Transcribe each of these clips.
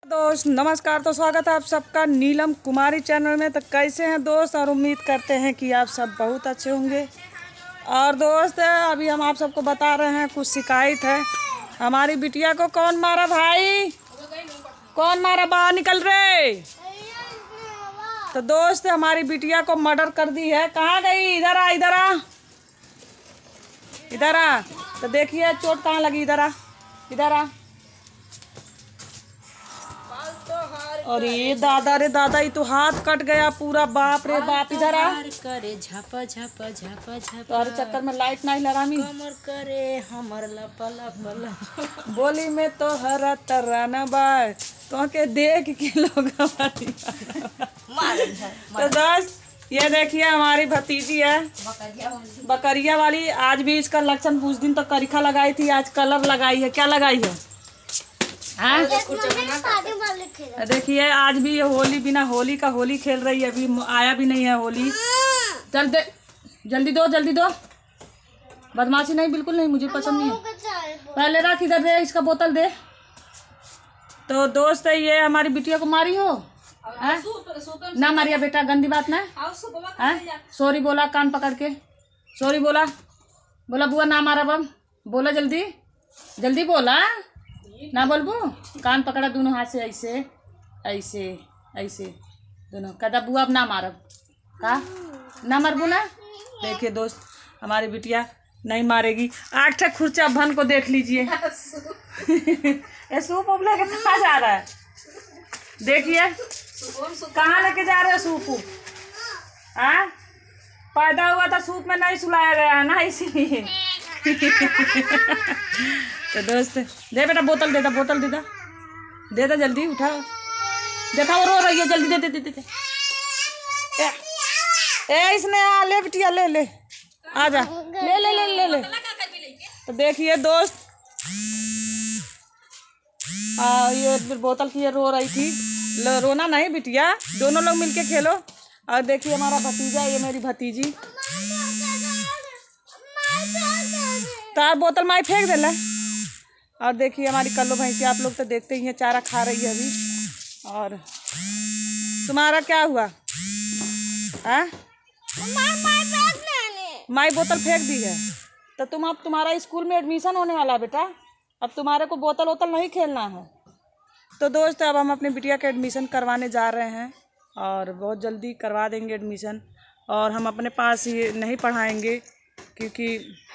दोस्त नमस्कार। तो स्वागत है आप सबका नीलम कुमारी चैनल में। तो कैसे हैं दोस्त, और उम्मीद करते हैं कि आप सब बहुत अच्छे होंगे। और दोस्त अभी हम आप सबको बता रहे हैं, कुछ शिकायत है। हमारी बिटिया को कौन मारा भाई, कौन मारा, बाहर निकल रहे। तो दोस्त हमारी बिटिया को मर्डर कर दी है। कहाँ गई, इधर आ, इधर आ, इधर आ। तो देखिए चोट कहाँ लगी, इधर आ, इधर आ। और ये दादा रे दादा, ये तो हाथ कट गया पूरा, बाप रे बाप। इधर आ करे झपा झपा झपा झपा, तो अरे चक्कर में लाइट नहीं लगामी, कमर करे हमर लपा लपा लपा। बोली में तो हरा तराना बाय तो के देख के लोग तो दोस्त ये देखिए हमारी भतीजी है बकरिया वाली। आज भी इसका लक्षण कुछ दिन तो करिखा लगाई थी, आज कलर लगाई है। क्या लगाई है? देखिए आज भी ये होली, बिना होली का होली खेल रही है। अभी आया भी नहीं है होली। चल दे, जल्दी दो, जल्दी दो। बदमाशी नहीं, बिल्कुल नहीं, मुझे पसंद नहीं है। पहले रख इधर, दे इसका बोतल दे। तो दोस्त ये हमारी बिटिया को मारी हो ना? मारिया बेटा, गंदी बात ना है। सॉरी बोला कान पकड़ के, सॉरी बोला, बोला बुआ ना मारा बम, बोला जल्दी जल्दी बोला ना, बोलबू। कान पकड़ा दोनों हाथ से, ऐसे ऐसे ऐसे दोनों। कदा बुआ अब ना मारब, का ना मरबू ना। देखिए दोस्त हमारी बिटिया नहीं मारेगी। 8 खुर्चा भन को देख लीजिए। ये सूप उप लेके कहाँ जा रहा है? देखिए कहाँ लेके जा रहे हो सूप? हाँ, पैदा हुआ था सूप में नहीं सुलाया गया है ना, इसीलिए। तो दोस्त दे बेटा बोतल, दे दा बोतल, दे दा, दे दा जल्दी, उठा। देखा वो रो रही है, जल्दी दे दे दे दे, दे। ए इसने आ ले बिटिया, ले ले, आ जा, ले ले ले ले ले। तो देखिए दोस्त ये बोतल की ये रो रही थी। रोना नहीं बिटिया, दोनों लोग मिलके खेलो। और देखिए हमारा भतीजा, ये मेरी भतीजी, तार बोतल माई फेंक दे ले। और देखिए हमारी कल्लो भैंसी, आप लोग तो देखते ही हैं, चारा खा रही है अभी। और तुम्हारा क्या हुआ? माई बोतल फेंक दी है। तो तुम, अब तुम्हारा स्कूल में एडमिशन होने वाला बेटा, अब तुम्हारे को बोतल वोतल नहीं खेलना है। तो दोस्त अब हम अपनी बिटिया के एडमिशन करवाने जा रहे हैं, और बहुत जल्दी करवा देंगे एडमिशन। और हम अपने पास ये नहीं पढ़ाएंगे, क्योंकि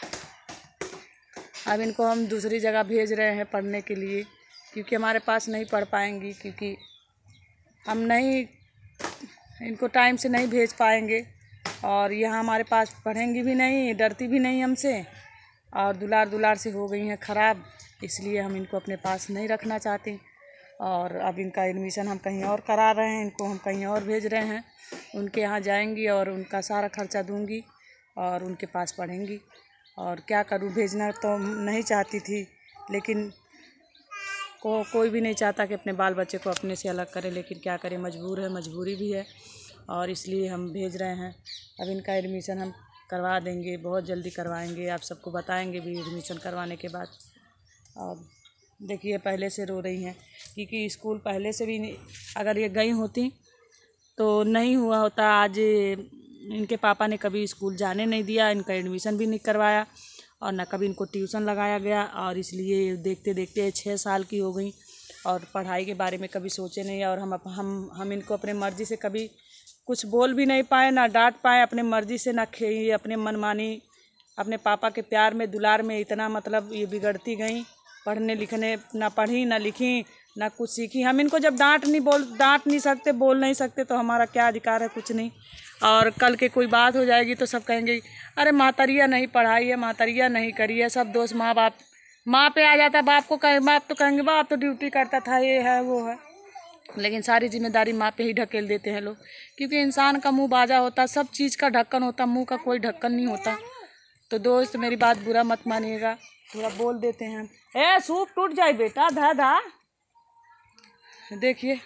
अब इनको हम दूसरी जगह भेज रहे हैं पढ़ने के लिए, क्योंकि हमारे पास नहीं पढ़ पाएंगी, क्योंकि हम नहीं इनको टाइम से नहीं भेज पाएंगे। और यहाँ हमारे पास पढ़ेंगी भी नहीं, डरती भी नहीं हमसे, और दुलार दुलार से हो गई हैं ख़राब, इसलिए हम इनको अपने पास नहीं रखना चाहते। और अब इनका एडमिशन हम कहीं और करा रहे हैं, इनको हम कहीं और भेज रहे हैं। उनके यहाँ जाएंगी और उनका सारा खर्चा दूंगी और उनके पास पढ़ेंगी। और क्या करूं, भेजना तो नहीं चाहती थी, लेकिन कोई भी नहीं चाहता कि अपने बाल बच्चे को अपने से अलग करे, लेकिन क्या करें, मजबूर है, मजबूरी भी है, और इसलिए हम भेज रहे हैं। अब इनका एडमिशन हम करवा देंगे, बहुत जल्दी करवाएंगे, आप सबको बताएंगे भी एडमिशन करवाने के बाद। और देखिए पहले से रो रही हैं, क्योंकि स्कूल पहले से भी अगर ये गई होती तो नहीं हुआ होता। आज इनके पापा ने कभी स्कूल जाने नहीं दिया, इनका एडमिशन भी नहीं करवाया, और ना कभी इनको ट्यूशन लगाया गया। और इसलिए देखते देखते 6 साल की हो गई, और पढ़ाई के बारे में कभी सोचे नहीं। और हम इनको अपने मर्ज़ी से कभी कुछ बोल भी नहीं पाए, ना डांट पाए, अपने मर्ज़ी से ना खेई, अपने मनमानी, अपने पापा के प्यार में दुलार में इतना मतलब ये बिगड़ती गई। पढ़ने लिखने ना पढ़ी, ना लिखी, ना कुछ सीखी। हम इनको जब डांट नहीं सकते, बोल नहीं सकते, तो हमारा क्या अधिकार है? कुछ नहीं। और कल के कोई बात हो जाएगी तो सब कहेंगे अरे मातरिया नहीं पढ़ाई है, मातरिया नहीं करी है। सब दोस्त माँ बाप, माँ पे आ जाता है, बाप को बाप तो कहेंगे बाप तो ड्यूटी करता था, ये है वो है। लेकिन सारी जिम्मेदारी माँ पे ही ढकेल देते हैं लोग, क्योंकि इंसान का मुँह बाजा होता, सब चीज़ का ढक्कन होता, मुँह का कोई ढक्कन नहीं होता। तो दोस्त मेरी बात बुरा मत मानिएगा, थोड़ा बोल देते हैं। ए सूप टूट जाए बेटा, धा धा। देखिए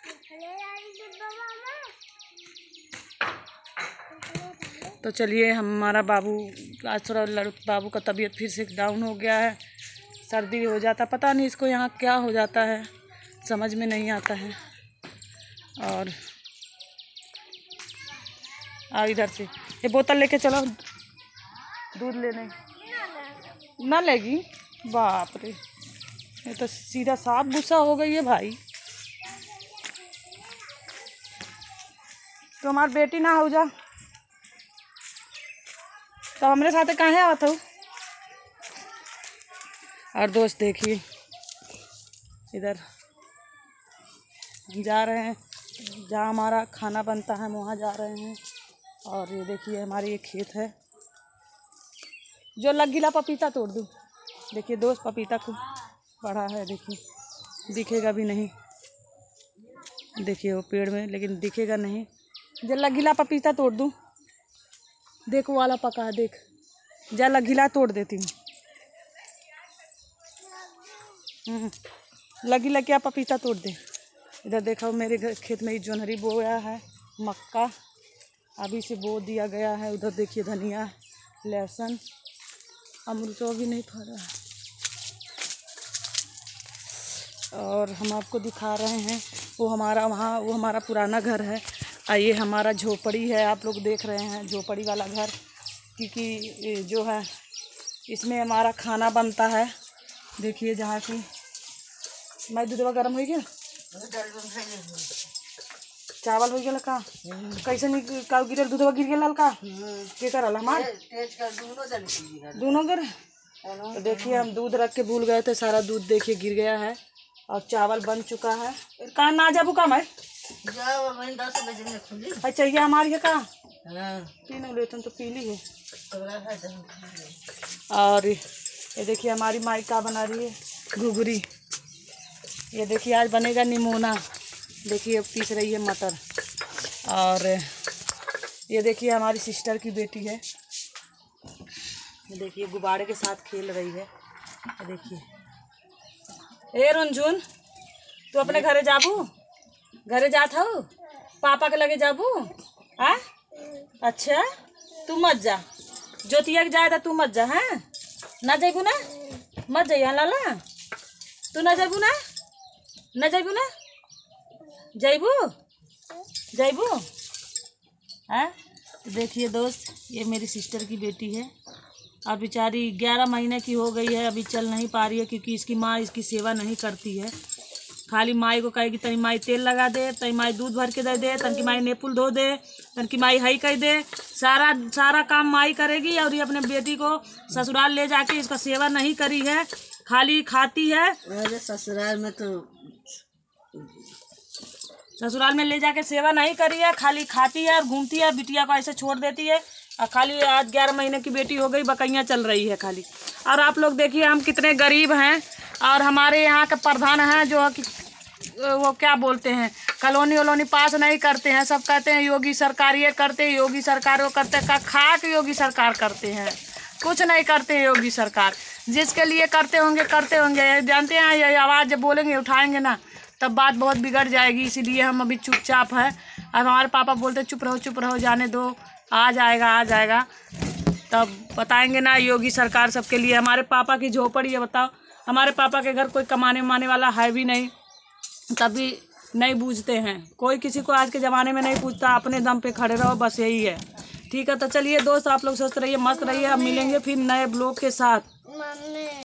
तो चलिए, हमारा बाबू आज थोड़ा बाबू का तबीयत फिर से डाउन हो गया है, सर्दी हो जाता, पता नहीं इसको यहाँ क्या हो जाता है। समझ में नहीं आता है। और आओ इधर से, ये बोतल लेके चलो दूध लेने। ना लेगी? बाप रे, ये तो सीधा साफ गुस्सा हो गई है भाई। तो हमारी बेटी ना हो जा तो हमारे साथ कहाँ आवत हो। और दोस्त देखिए, इधर हम जा रहे हैं जहाँ हमारा खाना बनता है, वहाँ जा रहे हैं। और ये देखिए हमारे ये खेत है। जो लग गिला पपीता तोड़ दूँ। देखिए दोस्त, पपीता खूब बड़ा है, देखिए दिखेगा भी नहीं। देखिए वो पेड़ में, लेकिन दिखेगा नहीं। जो लग गिला पपीता तोड़ दूँ। देखो वाला पका है, देख जा लग गिला तोड़ देती हूँ। लगी लग क्या पपीता तोड़ दे। इधर देखो मेरे घर खेत में जोनहरी बोया है, मक्का अभी से बो दिया गया है। उधर देखिए धनिया, लहसुन, अमरूद तो अभी नहीं फरा है। और हम आपको दिखा रहे हैं वो हमारा पुराना घर है। ये हमारा झोपड़ी है, आप लोग देख रहे हैं झोपड़ी वाला घर, क्योंकि जो है इसमें हमारा खाना बनता है। देखिए जहाँ की मैं दूधवा गर्म हो गया, चावल हो गया का कैसे नहीं का गिरल, दूधवा गिर गया का के करल हमार दोनों गर। तो देखिए हम दूध रख के भूल गए थे, सारा दूध देखिए गिर गया है। और चावल बन चुका है। कहाँ ना जाबू का मैं 10 बजे में खुली। चाहिए हमारी है का पीने लेते तो पी ली है। और ये देखिए हमारी माई का बना रही है, घुघरी। ये देखिए आज बनेगा निमोना। देखिए पीस रही है मटर। और ये देखिए हमारी सिस्टर की बेटी है, देखिए गुब्बारे के साथ खेल रही है। देखिए ए रुंझुन, तू अपने घरे जाबू, घरे जात हो पापा के लगे जाबू। हाँ अच्छा, तू मत जा, ज्योतिया के जाए तो तू मत जा। हैं ना जाबू ना, मत जाइए लाला, तू ना जाबू ना, ना जाबू ना, जाइबू जाइबू। हाँ देखिए दोस्त, ये मेरी सिस्टर की बेटी है। और बेचारी 11 महीने की हो गई है, अभी चल नहीं पा रही है, क्योंकि इसकी माँ इसकी सेवा नहीं करती है। खाली माई को कहेगी तनी माई तेल लगा दे, तनी माई दूध भर के दे, तन की माई नेपुल धो दे, तन की माई हई कह दे। सारा काम माई करेगी। और ये अपने बेटी को ससुराल ले जाके इसका सेवा नहीं करी है, खाली खाती है। अरे ससुराल में तो ससुराल में ले जाके सेवा नहीं करी है, खाली खाती है और घूमती है, बिटिया को ऐसे छोड़ देती है। और खाली आज 11 महीने की बेटी हो गई, बकैयाँ चल रही है खाली। और आप लोग देखिए हम कितने गरीब हैं। और हमारे यहाँ के प्रधान हैं जो कि वो क्या बोलते हैं, कॉलोनी वलोनी पास नहीं करते हैं। सब कहते हैं योगी सरकार ये करते हैं, योगी सरकार वो करते हैं। खा के योगी सरकार करते हैं, कुछ नहीं करते हैं योगी सरकार। जिसके लिए करते होंगे जानते हैं। ये आवाज़ जब बोलेंगे उठाएंगे ना, तब बात बहुत बिगड़ जाएगी। इसीलिए हम अभी चुपचाप हैं। अब हमारे पापा बोलते चुप रहो, जाने दो, आ जाएगा तब बताएंगे ना योगी सरकार सबके लिए। हमारे पापा की झोपड़ी है, बताओ। हमारे पापा के घर कोई कमाने माने वाला है भी नहीं, तभी नहीं बूझते हैं। कोई किसी को आज के ज़माने में नहीं पूछता, अपने दम पे खड़े रहो, बस यही है। ठीक है, तो चलिए दोस्त, आप लोग स्वस्थ रहिए, मस्त रहिए। अब मिलेंगे फिर नए ब्लॉग के साथ।